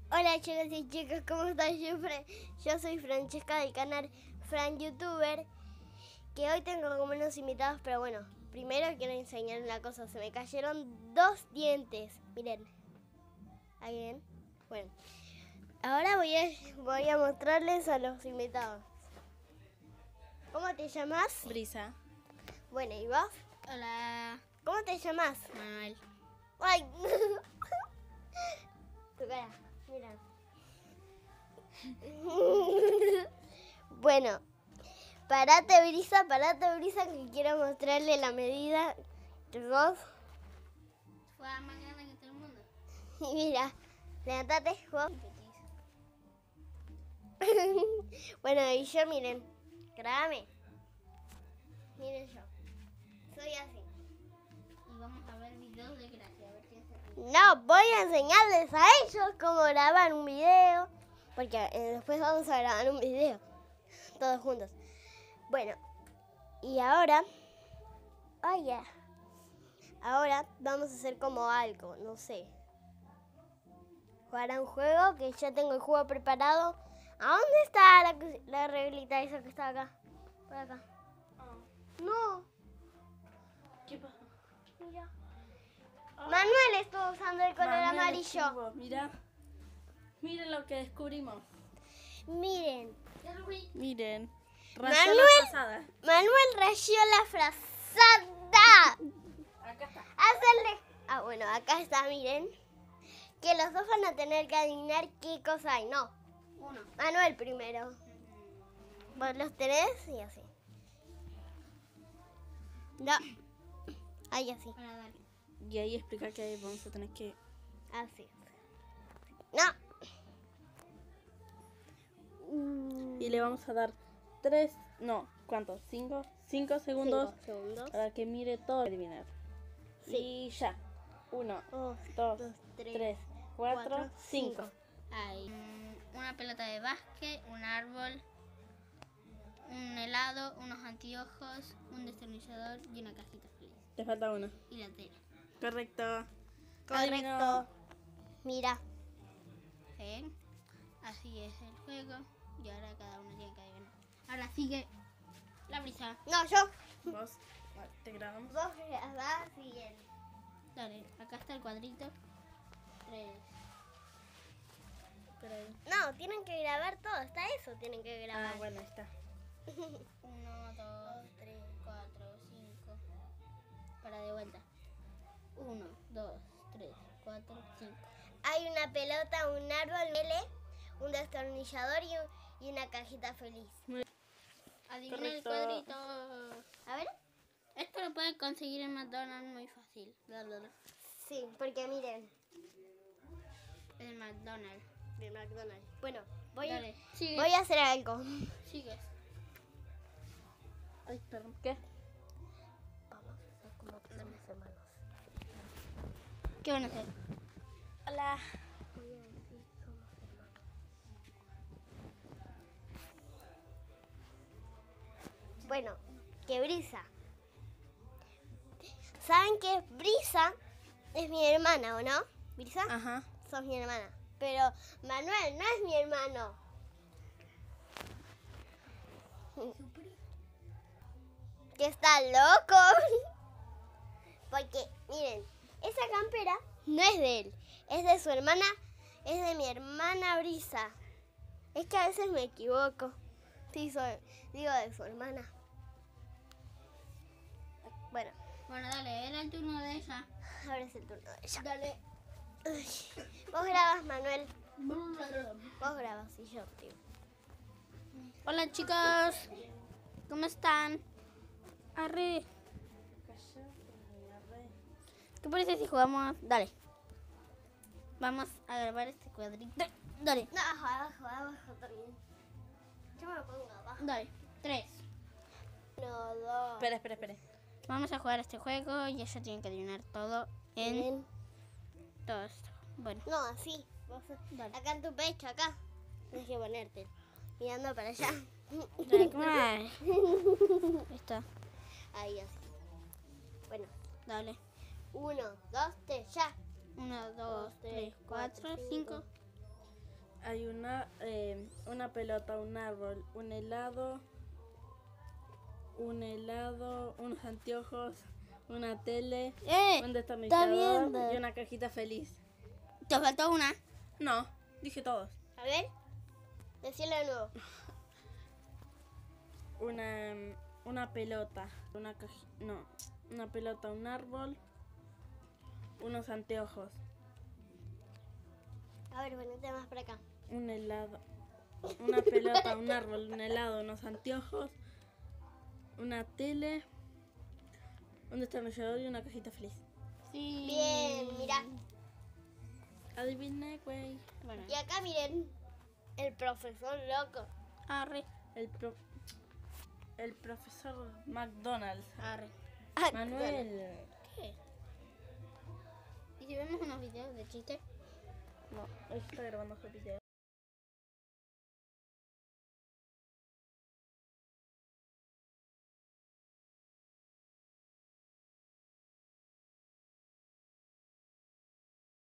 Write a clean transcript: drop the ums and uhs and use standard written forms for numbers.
Hola chicos y chicas, ¿cómo están? Yo soy Francesca del canal Fran Youtuber, que hoy tengo como unos invitados, pero bueno, primero quiero enseñar una cosa. Se me cayeron 2 dientes, miren. ¿Ahí ven? Bueno, ahora voy a mostrarles a los invitados. ¿Cómo te llamas? Brisa. Bueno, ¿y vos? Hola, ¿Cómo te llamas? Manuel. ¡Ay! Tu cara, mira. Bueno, parate Brisa, que quiero mostrarle la medida de vos. Fue más grande que todo el mundo. Y mira, levantate vos. Bueno, y yo, miren, grábame. Miren yo, soy así. Y vamos a ver videos de gracia, a ver quién se ríe. No, voy a enseñarles a ellos cómo grabar un video, porque después vamos a grabar un video, todos juntos. Bueno, y ahora, ahora vamos a hacer como algo, no sé. Jugar a un juego, que ya tengo el juego preparado. ¿A dónde está la reglita esa que está acá? Por acá. No, ¿Qué pasa? mira. Manuel estuvo usando el color Manuel amarillo. estuvo, mira. Miren lo que descubrimos. Miren. Miren. Manuel rayó la frazada. Acá está. Hacerle. Bueno, acá está, miren. Que los dos van a tener que adivinar qué cosa hay. No, Uno. Manuel primero. Vos los tenés y así. No. Ahí así. Para dar. Y ahí explicar que vamos a tener que... Así. No. Y le vamos a dar 3... No, ¿cuántos? 5 segundos 5 segundos. para que mire todo y adivinar. Sí. Y ya. 1, 2, 2, 3, 4, 5. Hay una pelota de básquet, un árbol, un helado, unos anteojos, un destornillador y una cajita feliz. Te falta uno. Y la tela. Correcto. Correcto. Mira. ¿Ven? Así es el juego. Y ahora cada uno tiene que adivinar. Ahora sigue la Brisa. No, yo. Vos te grabamos. Vos vas y él. Dale, acá está el cuadrito. 3. Espera ahí. No, tienen que grabar todo. Está eso, tienen que grabar. Bueno, ahí está. 1, 2, 3, 4, 5. Para de vuelta. 1, 2, 3, 4, 5. Hay una pelota, un árbol, un destornillador y una cajita feliz. Adivina Correcto. el cuadrito. A ver. Esto lo pueden conseguir en McDonald's muy fácil. Bla, bla, bla. Sí, porque miren, El McDonald's. de McDonald's. Bueno, Dale, sigue. voy a hacer algo. Sigues. Ay, perdón. ¿Qué? Vamos a hacer como que somos hermanos. ¿Qué van a hacer? Hola. Voy a decir somos hermanos. Bueno, que Brisa. ¿Saben que Brisa es mi hermana o no? ¿Brisa? Ajá. Sos mi hermana. Pero Manuel no es mi hermano. ¿Que está loco? Porque, miren, esa campera no es de él. Es de su hermana, es de mi hermana Brisa. Es que a veces me equivoco. Sí, digo de su hermana. Bueno, Bueno, dale, era el turno de ella. ahora es el turno de ella. Dale. Uy, vos grabas, Manuel. Vos grabas y yo, tío. Hola chicos, ¿cómo están? Arre. ¿Qué parece si jugamos? Dale. Vamos a grabar este cuadrito. Dale, No, abajo también. Yo me lo pongo abajo. dale. 3. 1, 2. Espera. Vamos a jugar este juego y ella tiene que adivinar todo en Bien. todo esto. Bueno, No, así. Vos, dale. acá en tu pecho, acá. Tienes que ponerte. Mirando para allá. Dale, ¿cómo va? Ahí está. Ahí, así. Bueno, Dale. 1, 2, 3, ya. 1, 2, 3, 4, 5. Hay una pelota, un árbol, un helado, unos anteojos, una tele, un destornillador viendo. y una cajita feliz. ¿Te faltó una? No, dije todos. A ver, decirlo de nuevo. Una pelota, una pelota, un árbol, unos anteojos, A ver, ponete más para acá. un helado, una pelota, un árbol, un helado, unos anteojos, una tele, un destornillador y una cajita feliz. Sí. Bien, mira. Adiviné, güey. Bueno, Y acá miren, el profesor loco. arre, El profesor McDonald's. arre. Manuel. ¿Qué? ¿Y si vemos unos videos de chistes? No, hoy está grabando su video.